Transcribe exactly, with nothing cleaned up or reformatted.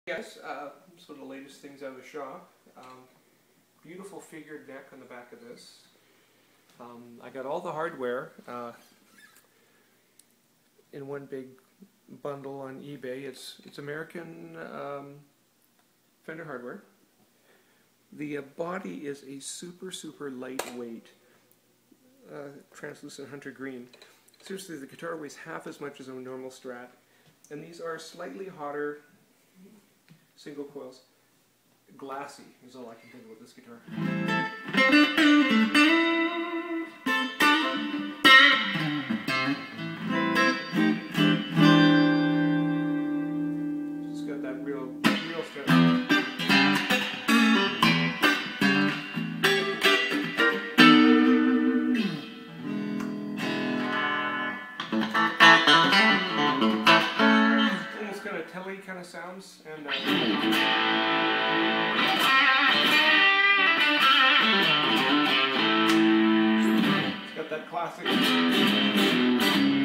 Yes, uh, so the latest things out of the shop. Um, beautiful figured neck on the back of this. Um, I got all the hardware uh, in one big bundle on eBay. It's it's American um, Fender hardware. The uh, body is a super super lightweight uh, translucent hunter green. Seriously, the guitar weighs half as much as a normal Strat, and these are slightly hotter single coils. Glassy is all I can think about this guitar. It's got that real, real strength. Almost kind of telly kind of sounds, and uh, it's got that classic